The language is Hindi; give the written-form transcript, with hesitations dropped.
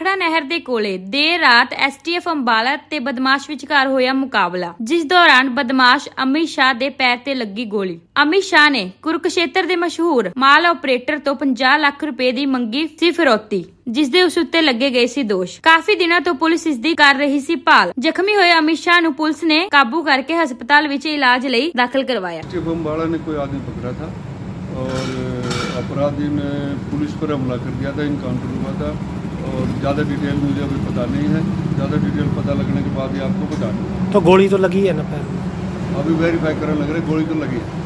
भाखड़ा नहर दे कोले देर रात STF अंबाला ते बदमाश विचकार होया मुकाबला, जिस दौरान बदमाश अमित शाह दे पैर ते लगी गोली। अमित शाह ने कुरुक्षेत्र दे मशहूर माल ऑपरेटर तो 50 लाख रुपए दी मंगी सी फिरौती, जिस दे उस उत्ते लगे गए सी दोष। काफी दिनों तो पुलिस इसदी कर रही सी भाल। जख्मी हुए अमित शाह नूं पुलिस ने काबू करके हस्पताल विच इलाज लई दाखिल करवाया। अंबाला ने कोई आदमी पकड़ा था और अपराधी ने पुलिस पर हमला कर दिया था, इनकाउंटर हुआ था और ज़्यादा डिटेल मुझे अभी पता नहीं है। ज़्यादा डिटेल पता लगने के बाद ही आपको बता दूँ। तो गोली तो लगी है ना पैर में? अभी वेरीफाई करने लग रहे, गोली तो लगी है।